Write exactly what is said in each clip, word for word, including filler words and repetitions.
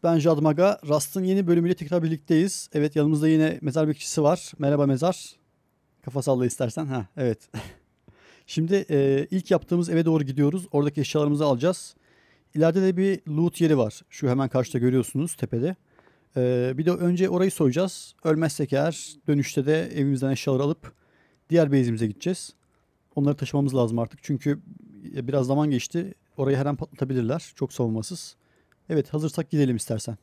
ben Jadmaga. Rust'ın yeni bölümüyle tekrar birlikteyiz. Evet, yanımızda yine mezar bekçisi var. Merhaba mezar. Kafa salla istersen. Ha, evet. Şimdi e, ilk yaptığımız eve doğru gidiyoruz. Oradaki eşyalarımızı alacağız. İleride de bir loot yeri var. Şu hemen karşıda görüyorsunuz tepede. E, bir de önce orayı soyacağız. Ölmezsek eğer dönüşte de evimizden eşyaları alıp diğer base'imize gideceğiz. Onları taşımamız lazım artık. Çünkü biraz zaman geçti. Orayı her an patlatabilirler. Çok savunmasız. Evet, hazırsak gidelim istersen.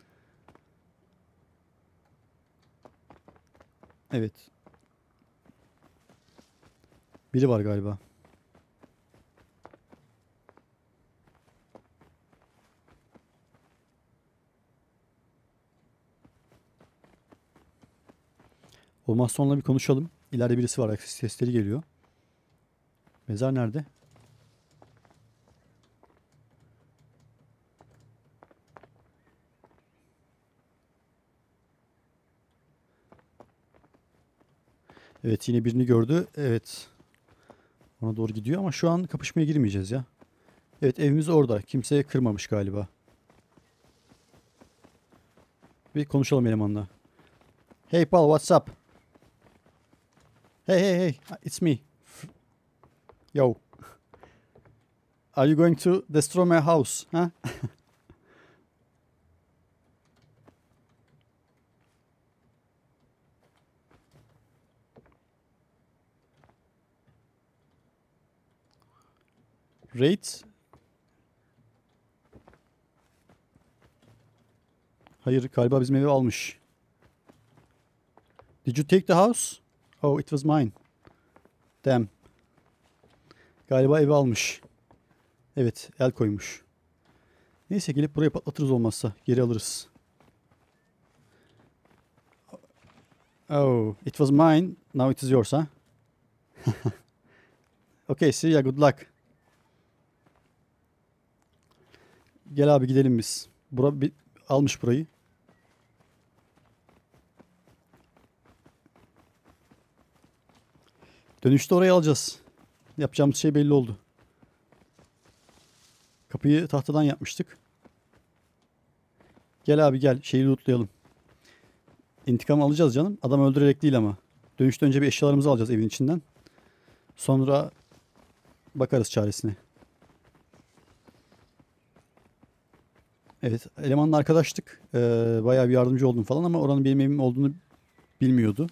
Evet. Biri var galiba. Olmazsa onunla bir konuşalım. İleride birisi var. Ayak sesleri geliyor. Mezar nerede? Evet, yine birini gördü. Evet. Ona doğru gidiyor ama şu an kapışmaya girmeyeceğiz ya. Evet, evimiz orada. Kimseye kırmamış galiba. Bir konuşalım elemanla. Hey pal, what's up? Hey hey hey, it's me. Yo. Are you going to destroy my house? Huh? Raid. Hayır, galiba bizim evi almış. Did you take the house? Oh, it was mine. Damn. Galiba evi almış. Evet, el koymuş. Neyse, gelip buraya patlatırız olmazsa. Geri alırız. Oh, it was mine. Now it is yours, ha? Huh? Okay, see ya, good luck. Gel abi, gidelim biz. Bura bir, almış burayı. Dönüşte orayı alacağız. Yapacağımız şey belli oldu. Kapıyı tahtadan yapmıştık. Gel abi gel. Şeyi lootlayalım. İntikam alacağız canım. Adam öldürerek değil ama. Dönüşte önce bir eşyalarımızı alacağız evin içinden. Sonra bakarız çaresine. Evet, elemanla arkadaştık. Ee, bayağı bir yardımcı oldum falan ama oranın benim evim olduğunu bilmiyordu.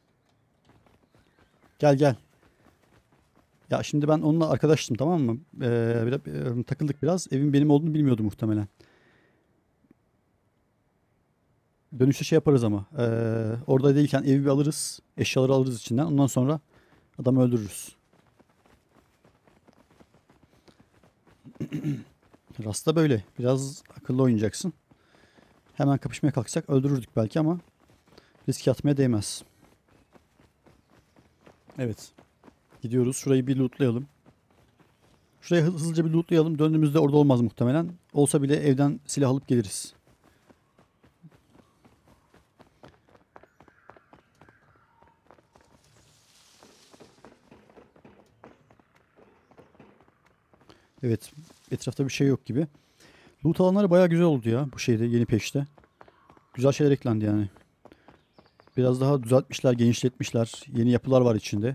Gel gel. Ya şimdi ben onunla arkadaştım, tamam mı? Ee, biraz, e, takıldık biraz. Evin benim olduğunu bilmiyordu muhtemelen. Dönüşte şey yaparız ama. Ee, orada değilken evi bir alırız. Eşyaları alırız içinden. Ondan sonra adamı öldürürüz. Rasta böyle. Biraz akıllı oynayacaksın. Hemen kapışmaya kalksak öldürürdük belki ama risk atmaya değmez. Evet. Gidiyoruz. Şurayı bir lootlayalım. Şurayı hızlıca bir lootlayalım. Döndüğümüzde orada olmaz muhtemelen. Olsa bile evden silah alıp geliriz. Evet. Etrafta bir şey yok gibi. Loot alanları bayağı güzel oldu ya bu şeyde, yeni peşte. Güzel şeyler eklendi yani. Biraz daha düzeltmişler, genişletmişler. Yeni yapılar var içinde.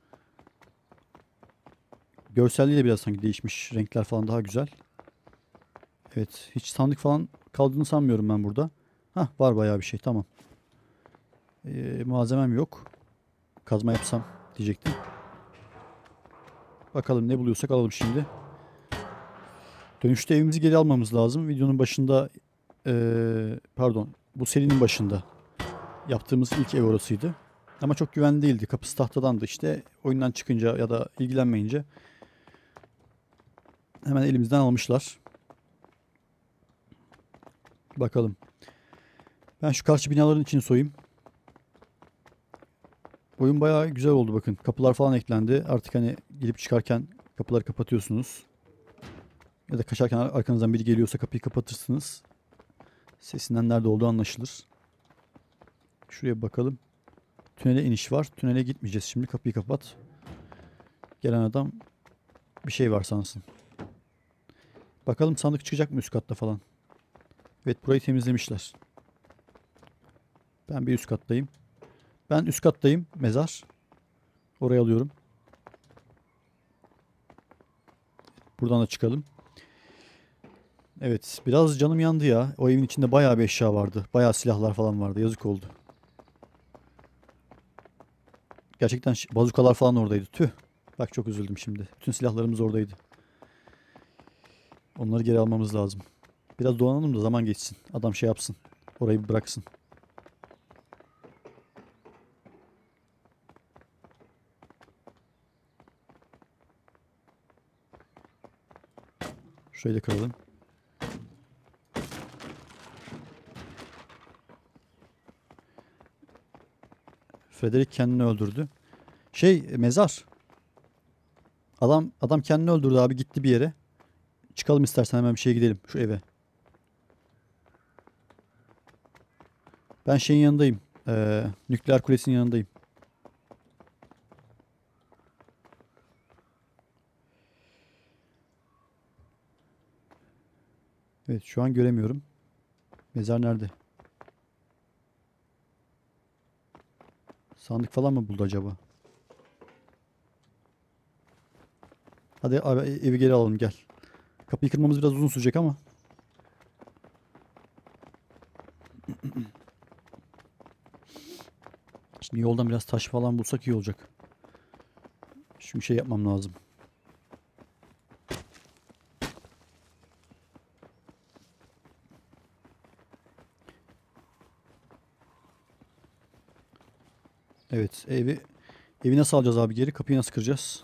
Görselliği de biraz sanki değişmiş. Renkler falan daha güzel. Evet. Hiç sandık falan kaldığını sanmıyorum ben burada. Hah, var bayağı bir şey. Tamam. Ee, malzemem yok. Kazma yapsam diyecektim. Bakalım ne buluyorsak alalım şimdi. Dönüşte evimizi geri almamız lazım. Videonun başında ee, pardon, bu serinin başında yaptığımız ilk ev orasıydı. Ama çok güvenli değildi. Kapısı tahtadandı işte. Oyundan çıkınca ya da ilgilenmeyince hemen elimizden almışlar. Bakalım. Ben şu karşı binaların içini soyayım. Oyun bayağı güzel oldu bakın. Kapılar falan eklendi. Artık hani girip çıkarken kapıları kapatıyorsunuz. Ya da kaçarken arkanızdan biri geliyorsa kapıyı kapatırsınız. Sesinden nerede olduğu anlaşılır. Şuraya bakalım. Tünele iniş var. Tünele gitmeyeceğiz şimdi. Kapıyı kapat. Gelen adam bir şey var sansın. Bakalım sandık çıkacak mı üst katta falan. Evet, burayı temizlemişler. Ben bir üst kattayım. Ben üst kattayım. Mezar. Oraya alıyorum. Buradan da çıkalım. Evet, biraz canım yandı ya. O evin içinde bayağı bir eşya vardı. Bayağı silahlar falan vardı. Yazık oldu. Gerçekten ş- bazukalar falan oradaydı. Tüh. Bak çok üzüldüm şimdi. Bütün silahlarımız oradaydı. Onları geri almamız lazım. Biraz dolanalım da zaman geçsin. Adam şey yapsın. Orayı bir bıraksın. Şurayı da kıralım. Frederick kendini öldürdü. Şey, mezar. Adam adam kendini öldürdü abi, gitti bir yere. Çıkalım istersen, hemen bir şeye gidelim şu eve. Ben şeyin yanındayım. Ee, nükleer kulesinin yanındayım. Evet, şu an göremiyorum. Mezar nerede? Sandık falan mı buldu acaba? Hadi abi, e- evi geri alalım, gel. Kapıyı kırmamız biraz uzun sürecek ama. Şimdi yoldan biraz taş falan bulsak iyi olacak. Şimdi şey yapmam lazım. Evet, evi evi nasıl alacağız abi geri? Kapıyı nasıl kıracağız?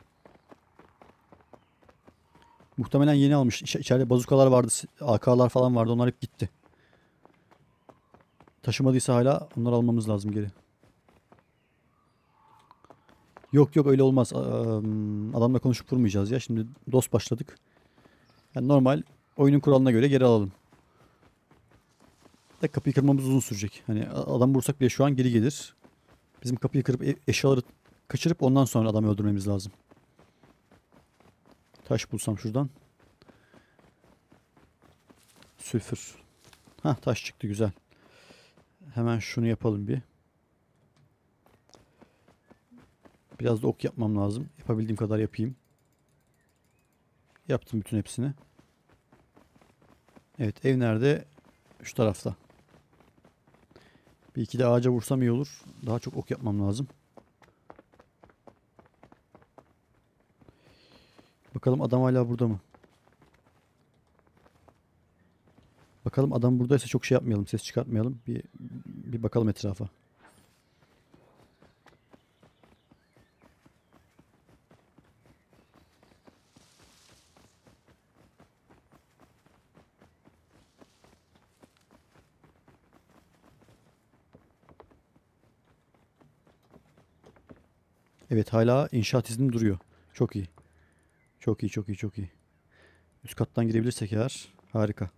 Muhtemelen yeni almış. İç- İçeride bazukalar vardı, si- A K'lar falan vardı. Onlar hep gitti. Taşımadıysa hala onları almamız lazım geri. Yok yok, öyle olmaz. Am, Adamla konuşup durmayacağız ya. Şimdi dost başladık. Yani normal oyunun kuralına göre geri alalım. Da kapıyı kırmamız uzun sürecek. Hani a- adam vursak bile şu an geri gelir. Bizim kapıyı kırıp e- eşyaları kaçırıp ondan sonra adamı öldürmemiz lazım. Taş bulsam şuradan. Sülfür. Hah, taş çıktı, güzel. Hemen şunu yapalım bir. Biraz da ok yapmam lazım. Yapabildiğim kadar yapayım. Yaptım bütün hepsini. Evet, ev nerede? Şu tarafta. Bir iki de ağaca vursam iyi olur. Daha çok ok yapmam lazım. Bakalım adam hala burada mı? Bakalım adam buradaysa çok şey yapmayalım. Ses çıkartmayalım. Bir, bir bakalım etrafa. Evet, hala inşaat izni duruyor. Çok iyi. Çok iyi, çok iyi, çok iyi. Üst kattan girebilirsek eğer harika.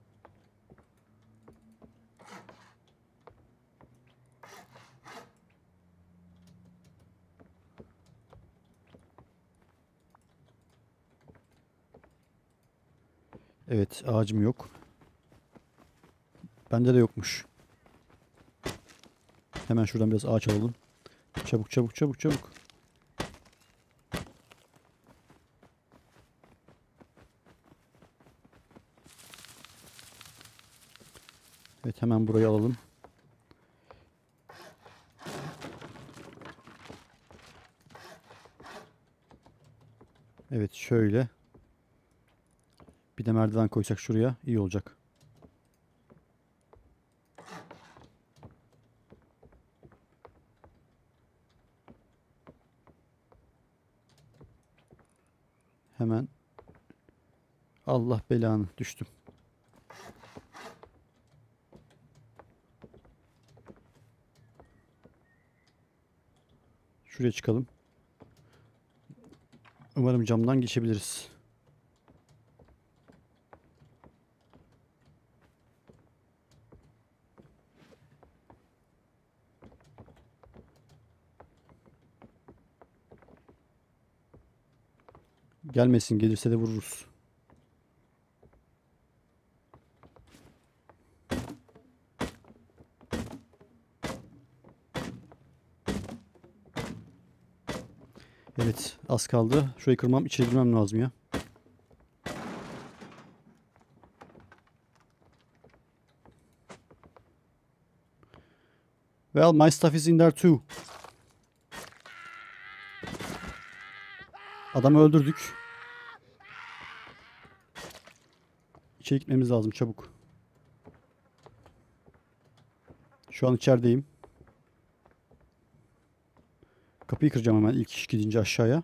Evet, ağacım yok. Bende de yokmuş. Hemen şuradan biraz ağaç alalım. Çabuk çabuk çabuk çabuk. Evet, hemen burayı alalım. Evet, şöyle. Bir de merdiven koysak şuraya iyi olacak. Hemen. Allah belanı, düştüm. Şuraya çıkalım. Umarım camdan geçebiliriz. Gelmesin, gelirse de vururuz. Evet, az kaldı. Şurayı kırmam, içeri girmem lazım ya. Well, my stuff is in there too. Adamı öldürdük. İçeri gitmemiz lazım çabuk. Şu an içerideyim. Kapıyı kıracağım hemen ilk iş gidince aşağıya.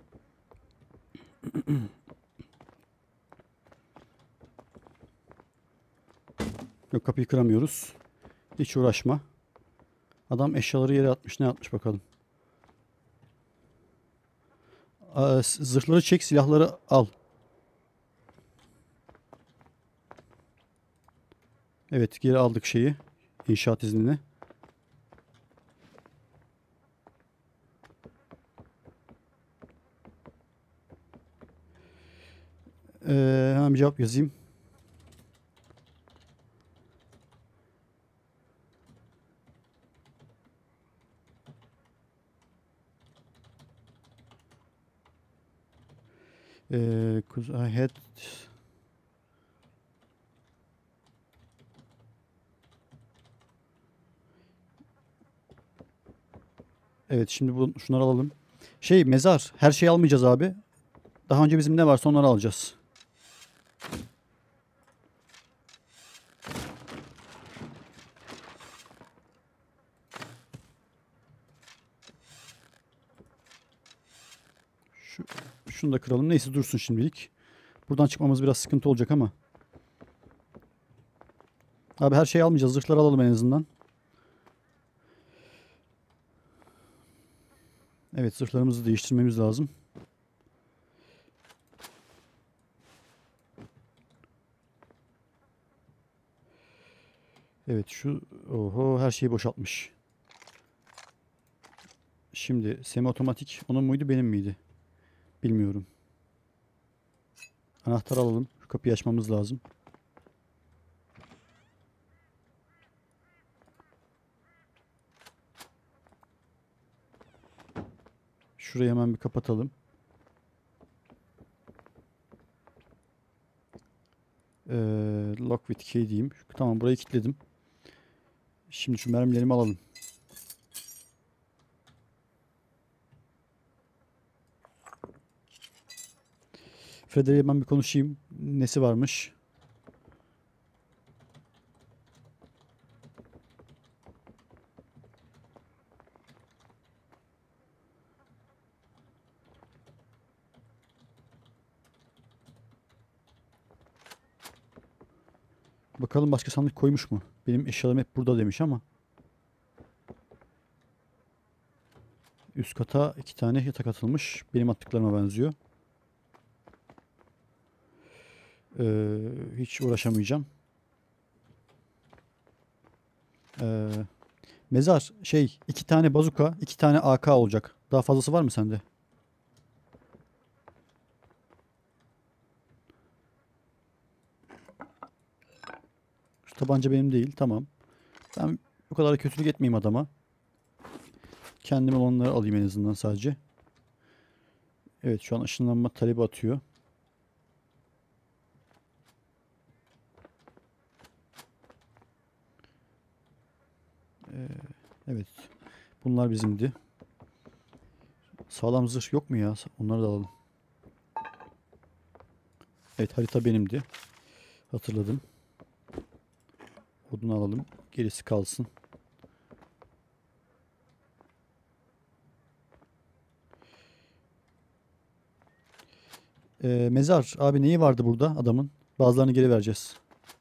Yok, kapıyı kıramıyoruz. Hiç uğraşma. Adam eşyaları yere atmış. Ne atmış bakalım. Aa, zırhları çek, silahları al. Evet, geri aldık şeyi. İnşaat iznini. Ee, hemen bir cevap yazayım. Ee, 'cause I had Evet, şimdi bu, şunları alalım. Şey, mezar. Her şeyi almayacağız abi. Daha önce bizim ne varsa onları alacağız. Şu, şunu da kıralım. Neyse, dursun şimdilik. Buradan çıkmamız biraz sıkıntı olacak ama. Abi her şeyi almayacağız. Zırhları alalım en azından. Evet, zırhlarımızı değiştirmemiz lazım. Evet, şu oho her şeyi boşaltmış. Şimdi semi otomatik onun muydu benim miydi? Bilmiyorum. Anahtar alalım. Şu kapıyı açmamız lazım. Şurayı hemen bir kapatalım. Ee, lock with key diyeyim. Tamam, burayı kilitledim. Şimdi şu mermilerimi alalım. Frederick'e ben bir konuşayım. Nesi varmış? Bakalım başka sandık koymuş mu? Benim eşyalarım hep burada demiş ama. Üst kata iki tane yatak atılmış. Benim attıklarıma benziyor. Ee, hiç uğraşamayacağım. Ee, mezar şey iki tane bazuka, iki tane A K olacak. Daha fazlası var mı sende? Şu tabanca benim değil. Tamam. Ben bu kadar kötülük etmeyeyim adama. Kendime olanları alayım en azından sadece. Evet, şu an ışınlanma talebi atıyor. Ee, evet. Bunlar bizimdi. Sağlam zırh yok mu ya? Onları da alalım. Evet, harita benimdi. Hatırladım. Odunu alalım. Gerisi kalsın. Ee, mezar. Abi neyi vardı burada adamın? Bazılarını geri vereceğiz.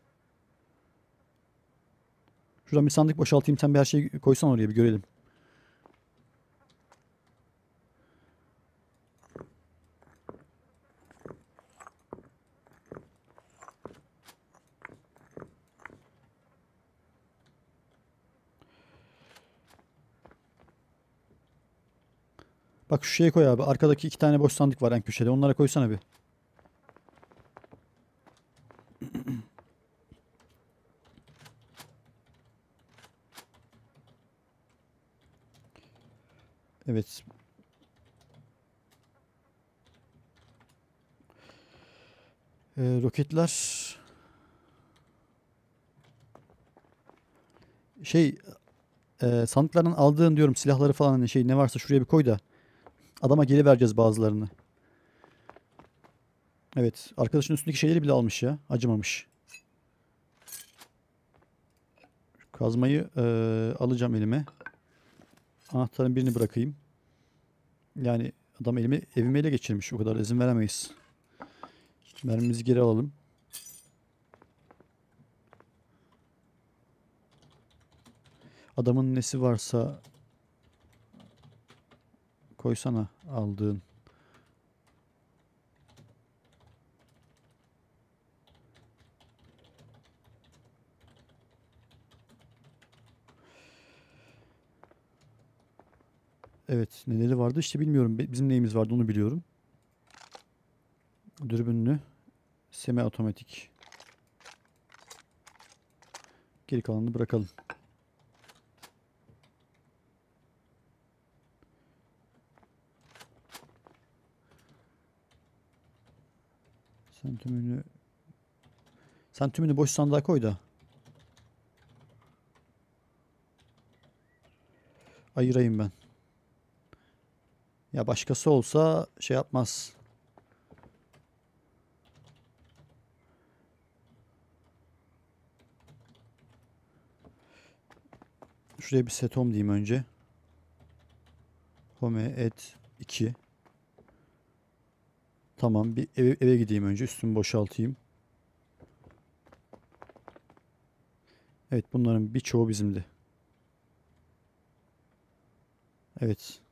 Şuradan bir sandık boşaltayım. Sen bir her şeyi koysan oraya bir görelim. Bak şu şeye koy abi. Arkadaki iki tane boş sandık var en köşede. Onlara koysana bir. Evet. Ee, roketler şey e, sandıklardan aldığın diyorum silahları falan hani şey ne varsa şuraya bir koy da adama geri vereceğiz bazılarını. Evet, arkadaşın üstündeki şeyleri bile almış ya. Acımamış. Kazmayı e, alacağım elime. Anahtarın birini bırakayım. Yani adam elimi evime ele geçirmiş. O kadar izin veremeyiz. Mermimizi geri alalım. Adamın nesi varsa koysana aldığın. Evet, neleri vardı işte bilmiyorum. Be- Bizim neyimiz vardı onu biliyorum. Dürbünlü, semi otomatik. Geri kalanını bırakalım. Sen tümünü sen tümünü boş sandığa koy da ayırayım ben. Ya başkası olsa şey yapmaz. Şuraya bir set home diyeyim önce. Home et iki. Tamam bir eve, eve gideyim önce üstümü boşaltayım. Evet bunların birçoğu bizimdi. Evet.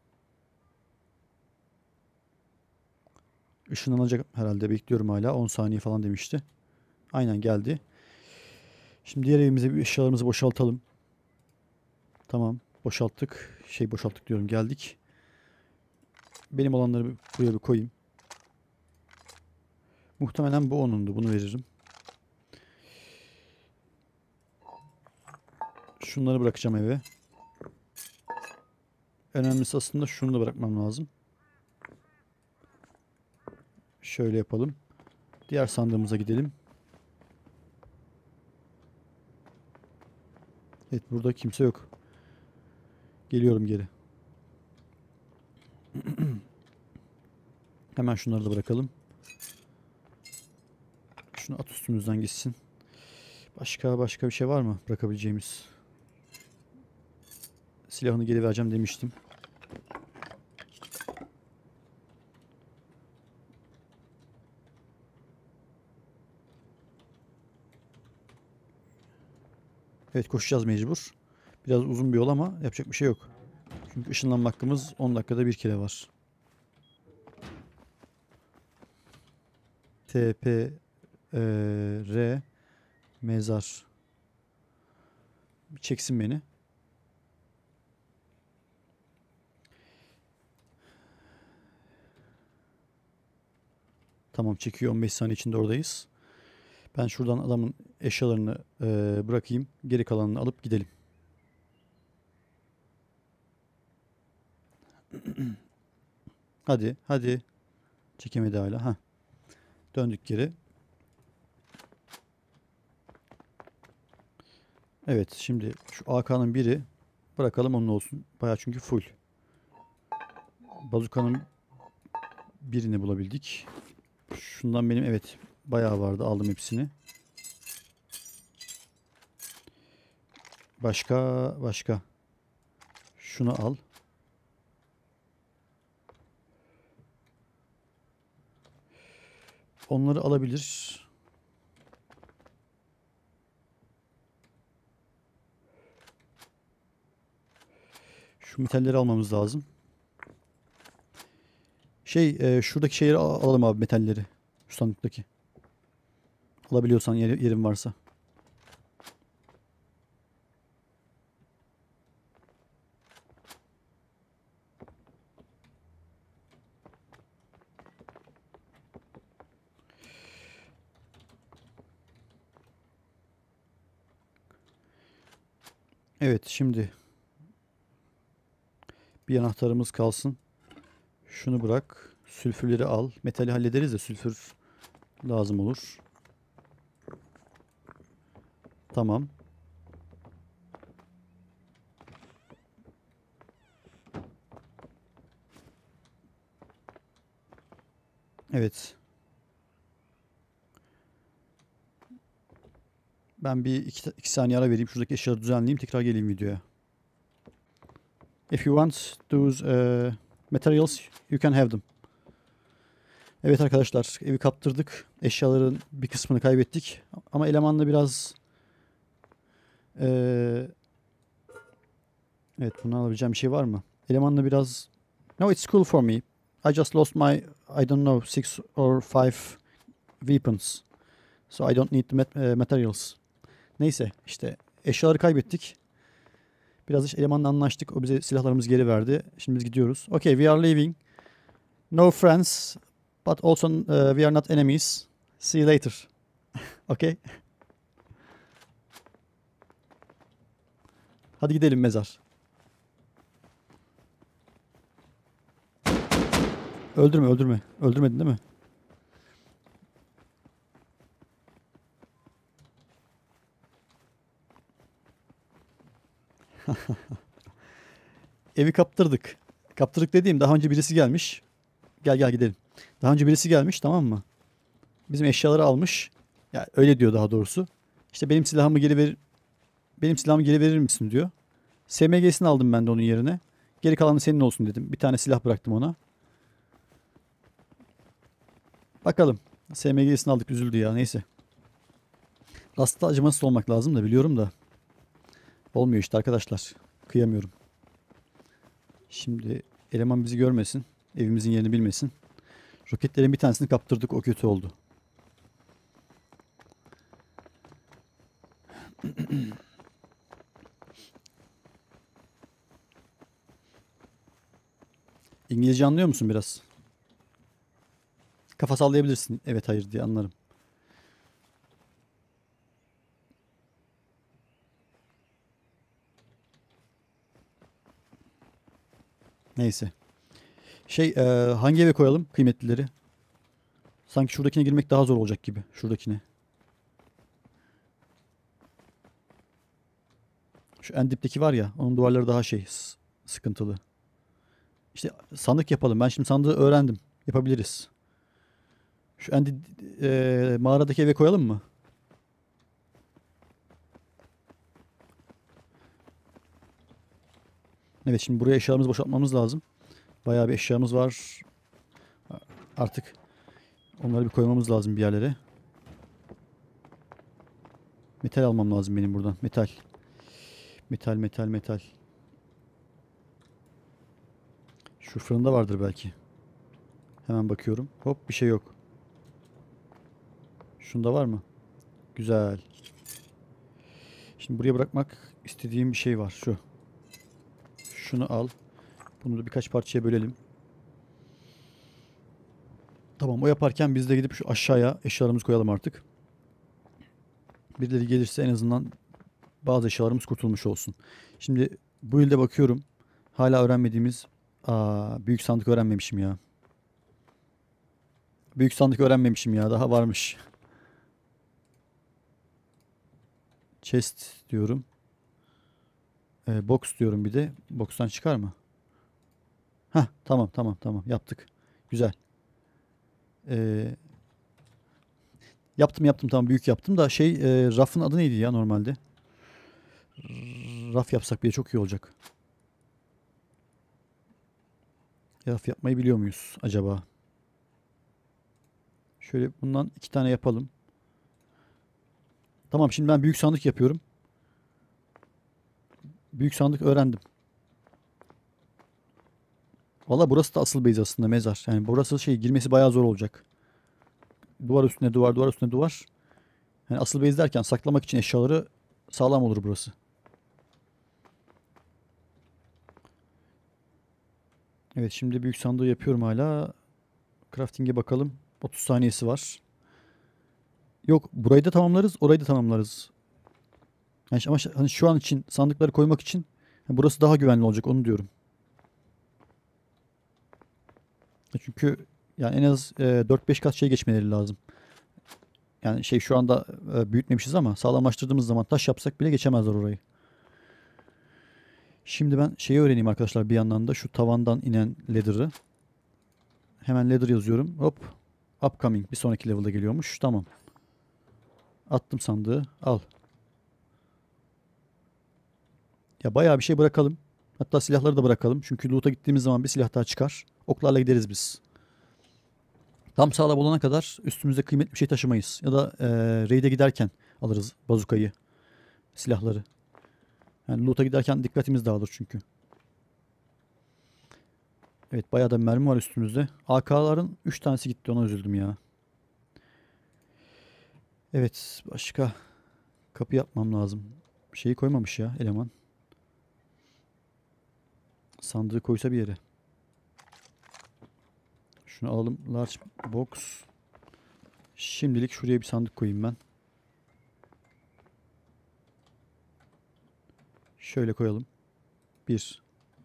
Işınlanacak herhalde bekliyorum hala. on saniye falan demişti. Aynen geldi. Şimdi diğer evimize bir eşyalarımızı boşaltalım. Tamam boşalttık. Şey boşalttık diyorum geldik. Benim olanları bir- buraya bir koyayım. Muhtemelen bu onundu. Bunu veririm. Şunları bırakacağım eve. Önemlisi aslında şunu da bırakmam lazım. Şöyle yapalım. Diğer sandığımıza gidelim. Evet burada kimse yok. Geliyorum geri. Hemen şunları da bırakalım. Şunu at üstümüzden gitsin. Başka başka bir şey var mı bırakabileceğimiz? Silahını geri vereceğim demiştim. Evet koşacağız mecbur. Biraz uzun bir yol ama yapacak bir şey yok. Çünkü ışınlanma hakkımız on dakikada bir kere var. T P e, R mezar. Bir çeksin beni. Tamam çekiyor on beş saniye içinde oradayız. Ben şuradan adamın eşyalarını e, bırakayım. Geri kalanını alıp gidelim. Hadi hadi. Çekemedi hala. Ha. Döndük geri. Evet şimdi şu A K'nın biri bırakalım onun olsun. Baya çünkü full. Bazuka'nın birini bulabildik. Şundan benim evet bayağı vardı. Aldım hepsini. Başka başka. Şunu al. Onları alabilir. Şu metalleri almamız lazım. Şey e, şuradaki şeyleri al- alalım abi metalleri. Şu sandıktaki. Alabiliyorsan yer, yerin varsa. Evet şimdi bir anahtarımız kalsın. Şunu bırak. Sülfürleri al. Metali hallederiz de sülfür Lazım olur. Tamam. Evet. Ben bir iki, iki saniye ara vereyim. Şuradaki eşyaları düzenleyeyim. Tekrar geleyim videoya. If you want those uh, materials, you can have them. Evet arkadaşlar, evi kaptırdık. Eşyaların bir kısmını kaybettik. Ama elemanla biraz ee, evet, bunu alabileceğim bir şey var mı? Elemanla biraz no, it's cool for me. I just lost my I don't know six or five weapons. So I don't need the mat- uh, materials. Neyse işte eşyaları kaybettik. Biraz işte elemanla anlaştık. O bize silahlarımızı geri verdi. Şimdi biz gidiyoruz. Okay, we are leaving. No friends, but also uh, we are not enemies. See you later. Okay. Hadi gidelim mezar. Öldürme, öldürme. Öldürmedin değil mi? Evi kaptırdık. Kaptırdık dediğim daha önce birisi gelmiş. Gel gel gidelim. Daha önce birisi gelmiş, tamam mı? Bizim eşyaları almış. Ya öyle diyor daha doğrusu. İşte benim silahımı geri ver benim silahımı geri verir misin diyor. S M G'sini aldım ben de onun yerine. Geri kalanı senin olsun dedim. Bir tane silah bıraktım ona. Bakalım. S M G'sini aldık, üzüldü ya, neyse. Rastla acımasız olmak lazım da biliyorum da. Olmuyor işte arkadaşlar. Kıyamıyorum. Şimdi eleman bizi görmesin. Evimizin yerini bilmesin. Roketlerin bir tanesini kaptırdık. O kötü oldu. İngilizce anlıyor musun biraz? Kafa sallayabilirsin. Evet hayır diye anlarım. Neyse. Şey e, hangi eve koyalım kıymetlileri? Sanki şuradakine girmek daha zor olacak gibi. Şuradakine. Şu en dipteki var ya, onun duvarları daha şey s- sıkıntılı. İşte sandık yapalım. Ben şimdi sandığı öğrendim. Yapabiliriz. Şu en di- e, mağaradaki eve koyalım mı? Evet, şimdi buraya eşyalarımızı boşaltmamız lazım. Bayağı bir eşyamız var. Artık onları bir koymamız lazım bir yerlere. Metal almam lazım benim buradan. Metal. Metal, metal, metal. Şu fırında vardır belki. Hemen bakıyorum. Hop, bir şey yok. Şunda var mı? Güzel. Şimdi buraya bırakmak istediğim bir şey var. Şu. Şunu al. Bunu da birkaç parçaya bölelim. Tamam, o yaparken biz de gidip şu aşağıya eşyalarımızı koyalım artık. Birileri gelirse en azından bazı eşyalarımız kurtulmuş olsun. Şimdi bu ilde bakıyorum. Hala öğrenmediğimiz aa, büyük sandık öğrenmemişim ya. Büyük sandık öğrenmemişim ya. Daha varmış. Chest diyorum. Ee, box diyorum bir de. Box'tan çıkar mı? Hah, tamam tamam tamam yaptık. Güzel. Ee, yaptım yaptım tamam, büyük yaptım da şey e, rafın adı neydi ya normalde? Raf yapsak bile çok iyi olacak. Raf yapmayı biliyor muyuz acaba? Şöyle bundan iki tane yapalım. Tamam, şimdi ben büyük sandık yapıyorum. Büyük sandık öğrendim. Valla burası da asıl base aslında, mezar. Yani burası şey, girmesi bayağı zor olacak. Duvar üstüne duvar, duvar üstüne duvar. Yani asıl base derken saklamak için eşyaları sağlam olur burası. Evet, şimdi büyük sandığı yapıyorum hala. Crafting'e bakalım. otuz saniyesi var. Yok, burayı da tamamlarız, orayı da tamamlarız. Yani ama ş- hani şu an için sandıkları koymak için yani burası daha güvenli olacak, onu diyorum. Çünkü yani en az e, dört beş kat şey geçmeleri lazım. Yani şey şu anda e, büyütmemişiz ama sağlamlaştırdığımız zaman taş yapsak bile geçemezler orayı. Şimdi ben şeyi öğreneyim arkadaşlar bir yandan da şu tavandan inen ladder'ı. Hemen ladder yazıyorum. Hop. Upcoming bir sonraki level'da geliyormuş. Tamam. Attım sandığı. Al. Ya bayağı bir şey bırakalım. Hatta silahları da bırakalım. Çünkü loot'a gittiğimiz zaman bir silah daha çıkar. Oklarla gideriz biz. Tam sağlam olana kadar üstümüzde kıymetli bir şey taşımayız. Ya da e, raid'e giderken alırız bazukayı, silahları. Yani loot'a giderken dikkatimiz dağılır çünkü. Evet bayağı da mermi var üstümüzde. A K'ların üç tanesi gitti, ona üzüldüm ya. Evet başka kapı yapmam lazım. Şeyi koymamış ya eleman. Sandığı koysa bir yere. Şunu alalım. Large box. Şimdilik şuraya bir sandık koyayım ben. Şöyle koyalım. Bir.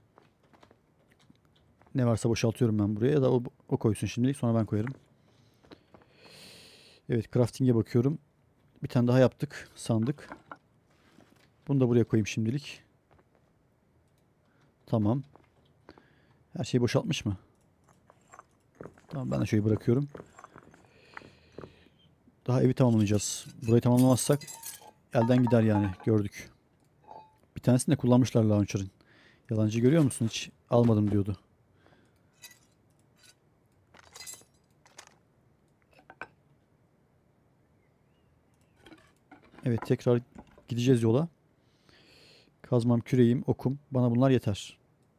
Ne varsa boşaltıyorum ben buraya. Ya da o, o koysun şimdilik. Sonra ben koyarım. Evet crafting'e bakıyorum. Bir tane daha yaptık. Sandık. Bunu da buraya koyayım şimdilik. Tamam. Her şeyi boşaltmış mı? Tamam ben de şöyle bırakıyorum. Daha evi tamamlayacağız. Burayı tamamlamazsak elden gider yani. Gördük. Bir tanesini de kullanmışlar launcher'ın. Yalancı görüyor musun? Hiç almadım diyordu. Evet tekrar gideceğiz yola. Kazmam, küreğim, okum. Bana bunlar yeter.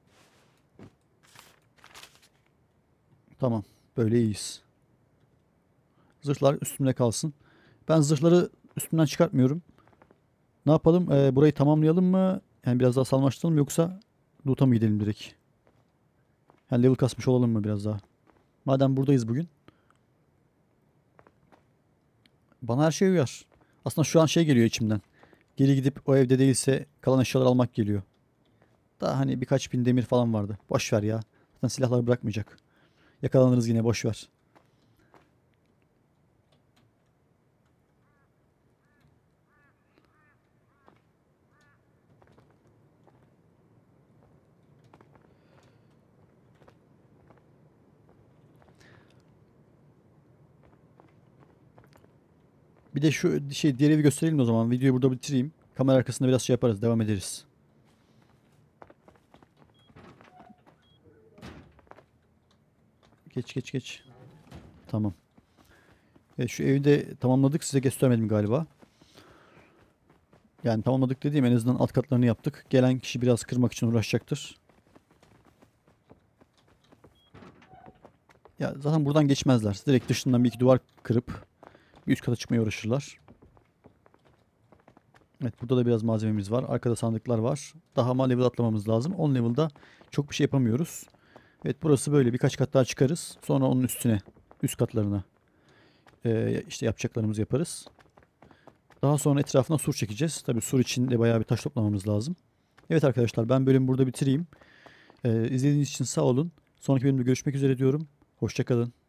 Tamam. Böyle iyiyiz. Zırhlar üstümde kalsın. Ben zırhları üstümden çıkartmıyorum. Ne yapalım? Ee, burayı tamamlayalım mı? Yani biraz daha salmıştıralım yoksa loot'a mı gidelim direkt? Yani level kasmış olalım mı biraz daha? Madem buradayız bugün. Bana her şey uyar. Aslında şu an şey geliyor içimden. Geri gidip o evde değilse kalan eşyaları almak geliyor. Daha hani birkaç bin demir falan vardı. Boş ver ya. Zaten silahları bırakmayacak. Yakalanırız yine, boş ver. Bir de şu şey diğer evi gösterelim o zaman. Videoyu burada bitireyim. Kamera arkasında biraz şey yaparız. Devam ederiz. Geç geç geç. Tamam. Evet, şu evi de tamamladık. Size göstermedim galiba. Yani tamamladık dediğim en azından alt katlarını yaptık. Gelen kişi biraz kırmak için uğraşacaktır. Ya zaten buradan geçmezler. Direkt dışından bir iki duvar kırıp bir üst kata çıkmaya uğraşırlar. Evet burada da biraz malzememiz var. Arkada sandıklar var. Daha ama level atlamamız lazım. on level'da çok bir şey yapamıyoruz. Evet burası böyle. Birkaç kat daha çıkarız. Sonra onun üstüne, üst katlarına e, işte yapacaklarımızı yaparız. Daha sonra etrafına sur çekeceğiz. Tabii sur için de bayağı bir taş toplamamız lazım. Evet arkadaşlar ben bölümü burada bitireyim. Ee, izlediğiniz için sağ olun. Sonraki bölümde görüşmek üzere diyorum. Hoşça kalın.